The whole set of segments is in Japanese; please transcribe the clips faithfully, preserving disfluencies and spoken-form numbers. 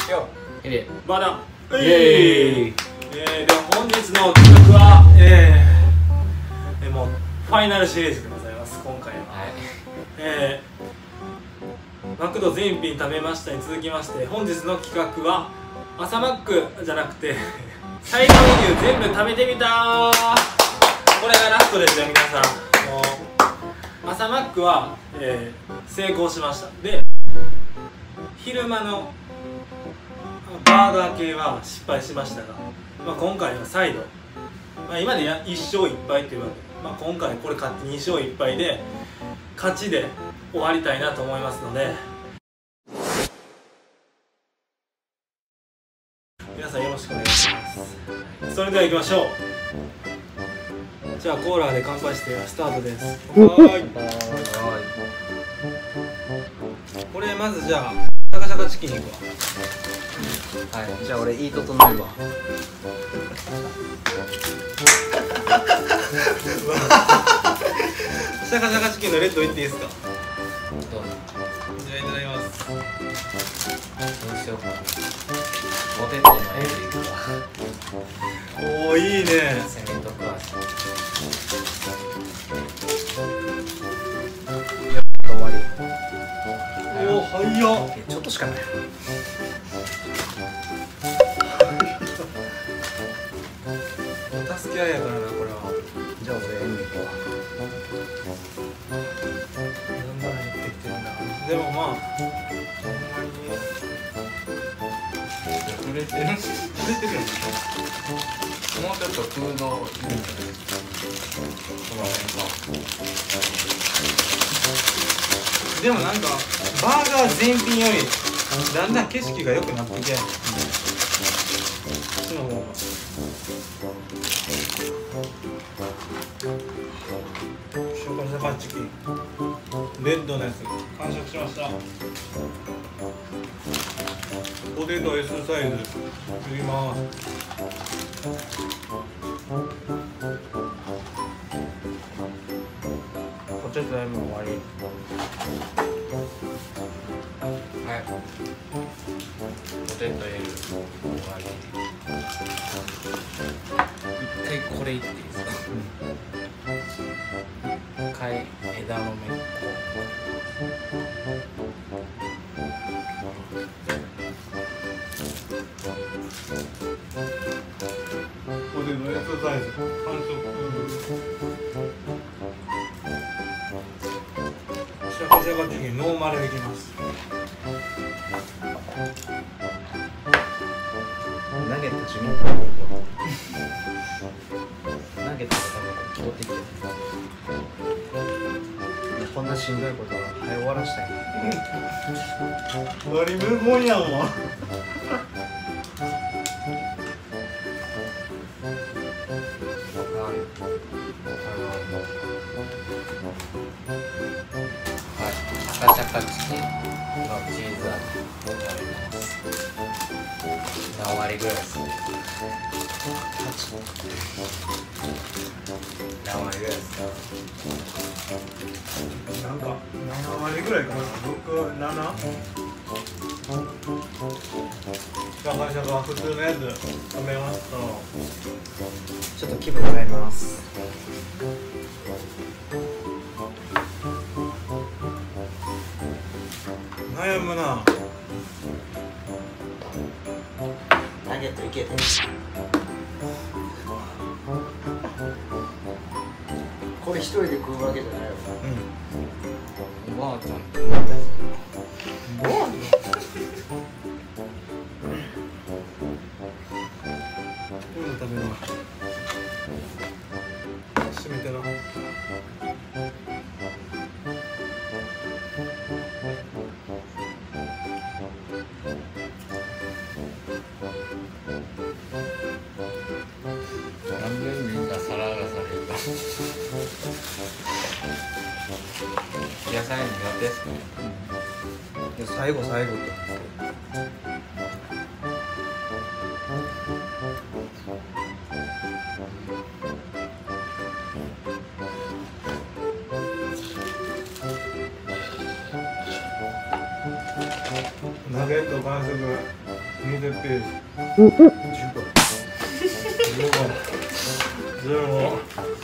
よっ、エまだイエーイ。えー、では本日の企画は、えー、えー、もうファイナルシリーズでございます。今回は、 はい、 えー、マクド全品食べましたに続きまして、本日の企画は朝マックじゃなくてサイドメニュー全部食べてみたー。これがラストですよ皆さん。もう朝マックは、えー、成功しました。で昼間のバーガー系は失敗しましたが、まあ、今回は再度、まあ、今でやいっ勝いっ敗というわけで、まあ、今回これ勝ってに勝いっ敗で勝ちで終わりたいなと思いますので、皆さんよろしくお願いします。それでは行きましょう。じゃあコーラで乾杯してスタートです。はーい。これまずじゃあシャカシャカチキンいくわ。 はい、じゃあ俺いい整えるわ。 シャカシャカチキンのレッドいっていいですか。 どうぞ。 じゃあいただきます。 どうしようかな。ポテトのエビいくわ。 おお、いいね。 攻めとくわ。終わり。 おお、早っ。 ちょっとしかない。 助け合いやからな、これは。 じゃあ俺エミ行こだんだん減ってきてるな。でもまあ、ほんまにう。売れてる。売れてるよね。もうちょっとフードいるんじゃない？この辺か。 でもなんかバーガー全品よりだんだん景色が良くなってきて、こっちの方がシャカシャカチキンレッドのやつ完食しました。ポテト S サイズ振ります。ポテト M 終わり。 はい。ポテト L 終わり。一回これいっていいですか。一回枝豆一個。 ポテト S サイズ完食。シャカシャカチキンノーマルできます。 ナゲット地味に食べていこう。ナゲットが多分通ってきてる。こんなしんどいことは早終わらしたいな。 割り無言やんわ。 シャカシャカチキンのチーズ味を食べます。何割ぐらいですか？何割ぐらいですか？ なんかなな割ぐらいかな。僕なな。シャカシャカ普通のやつ食べました。 ちょっと気分変えます。 悩むな。 ナゲットいけてる。これ一人で食うわけじゃないよ。うん。おばあちゃん。 おばあちゃん。こういうの食べな。閉めてな。 なんでみんな皿がされるか。野菜苦手ですか？ いや最後最後と。ナゲット完食。 見てページじゅうごじゅうご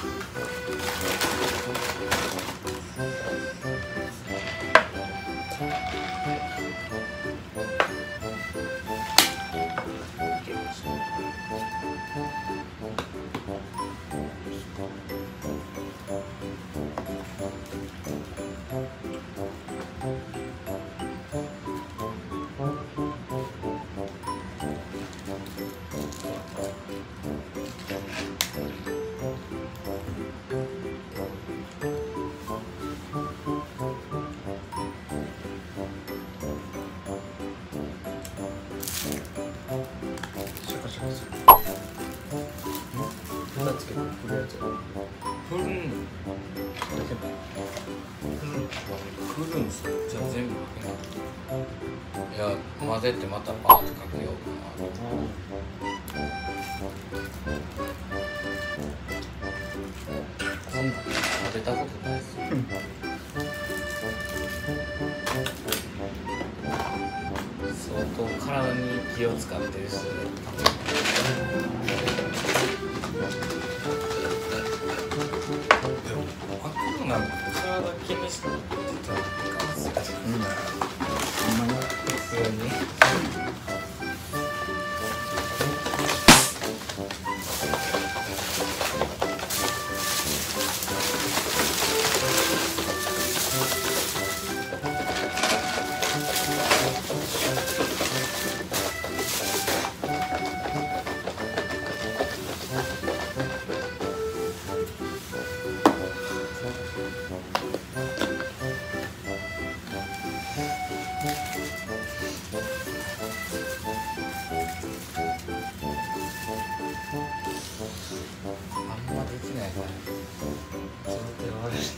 つけて振るやつ。振るん。振るんすよ。じゃあ全部かけない。いや混ぜてまたパーッとかけようかな。そんな混ぜたことないですよ。相当体に気を使ってる人で。でもマクドなんか体気にしてたらいかんすよ。うん。ほんまに普通に。あんまできないから。それで悪い。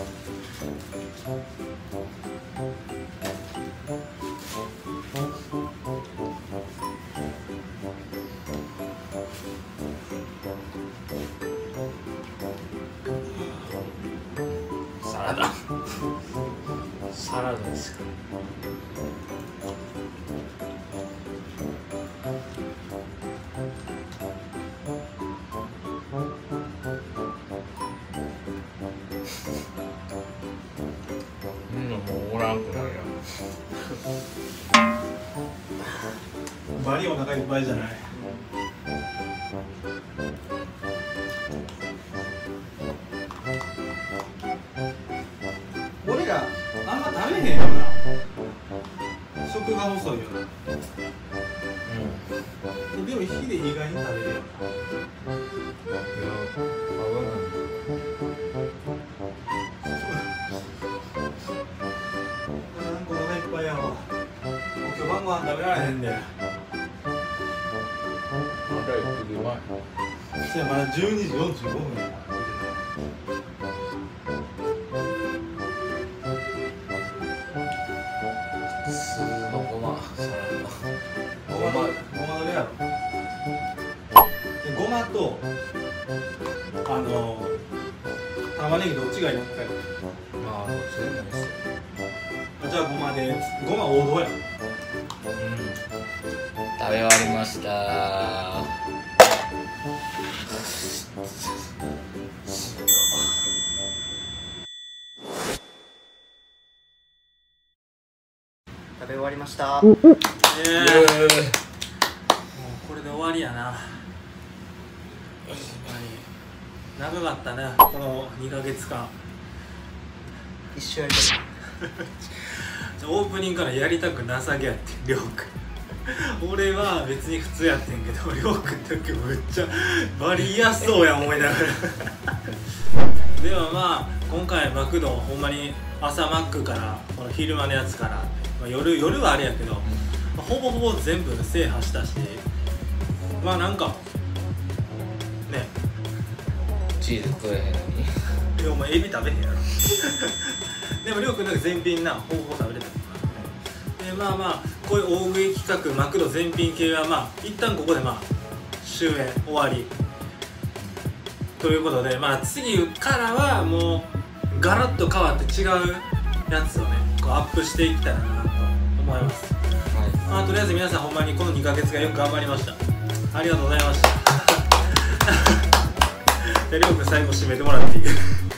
サラダ。サラダですか。うんもうおらんくなるやん。 バリお腹いっぱいじゃない。俺らあんま食べへんよな。食が細いよな。うん。でも火で意外に食べるよな。いや、お腹いっぱいやろ。今日晩ご飯食べられへんで。 まだ行くで前。 じゃあまだじゅうにじよんじゅうごふんや。 普通のごまサラダ。 ごまごまどれやろ。ごまとあの玉ねぎどっちがいいか。 まあどっちでもいいですよ。 じゃあごまで。ごま王道や。 うん。食べ終わりました。 食べ終わりました。 ええ。もうこれで終わりやな。長かったね、このにかげつかん。 一緒やりたい。 オープニングからやりたくなさげやってりょうくん。俺は別に普通やってんけど、りょうくんだけめっちゃバリ嫌そうや思いながらではまあ今回マクドほんまに朝マックからこの昼間のやつから、まあ、夜夜はあれやけど、まあ、ほぼほぼ全部制覇したし、まあなんかね、 チーズ食えへんのに。 いやお前エビ食べへんやろでもりょうくんだけ全品なほぼほぼ食べれたで、まあまあこういう大食い企画マクド全品系はまあ一旦ここでまあ終焉終わりということで、まあ次からはもうガラッと変わって違うやつをねこうアップしていきたいなと思います。 はい。 ままあとりあえず皆さんほんまにこのにかげつがよく頑張りました。ありがとうございました。じゃありょうくん最後締めてもらっていい？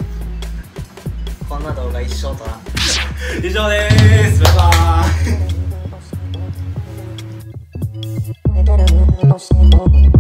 こんな動画一生とな。 以上でーす。バイバーイ。 I don't know,